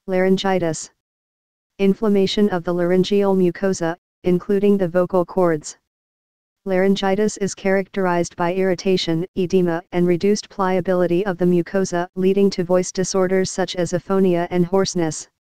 Laryngitis. Inflammation of the laryngeal mucosa, including the vocal cords. Laryngitis is characterized by irritation, edema, and reduced pliability of the mucosa, leading to voice disorders such as aphonia and hoarseness.